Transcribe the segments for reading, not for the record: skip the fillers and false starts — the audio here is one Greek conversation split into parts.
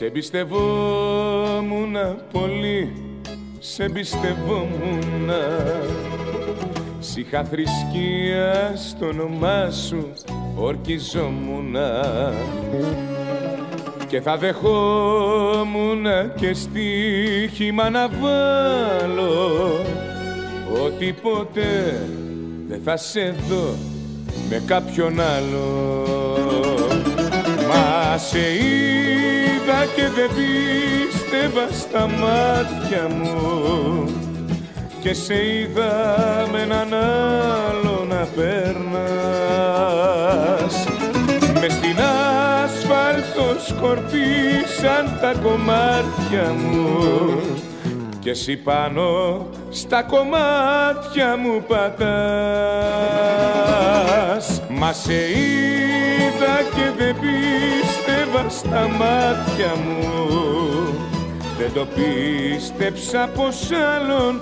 Σε εμπιστευόμουνα πολύ, σε εμπιστευόμουνα. Σ' είχα θρησκεία στο όνομά σου, ορκιζόμουνα. Και θα δεχόμουνα και στοίχημα να βάλω ότι ποτέ δεν θα σε δω με κάποιον άλλο. Μα σε είδα και δεν πίστευα στα μάτια μου και σε είδα με έναν άλλο να περνάς. Μες στην άσφαλτο σκορπίσαν τα κομμάτια μου και εσύ πάνω στα κομμάτια μου πατάς. Μα σε είδα και δεν πίστευα στα μάτια μου, δεν το πίστεψα πως άλλον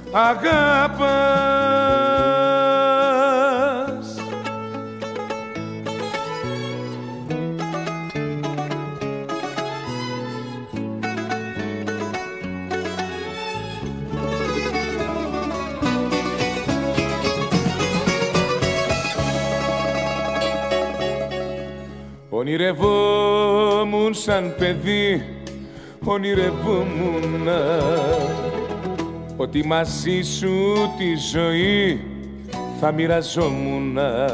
αγαπάς. Ονειρευόμουν σαν παιδί, ονειρευόμουνα ότι μαζί σου τη ζωή θα μοιραζόμουνα.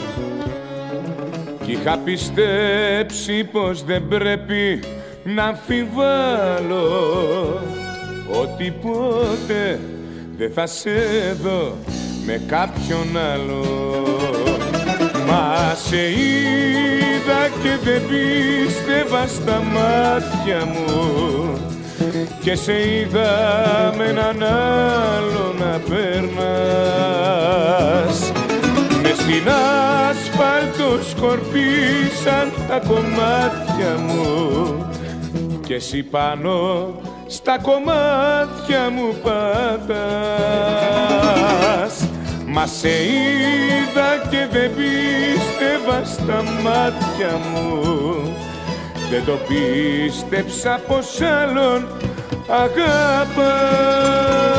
Κι είχα πιστέψει πως δεν πρέπει να αμφιβάλλω ότι ποτέ δεν θα σε δω με κάποιον άλλο. Μα σε είδα και δεν πίστευα στα μάτια μου και σε είδα με έναν άλλο να περνάς. Μες στην άσφαλτο σκορπίσαν τα κομμάτια μου και εσύ πάνω στα κομμάτια μου πατάς. Μα σε είδα και δεν πίστευα στα μάτια μου, δεν το πίστεψα πως άλλον αγαπάς.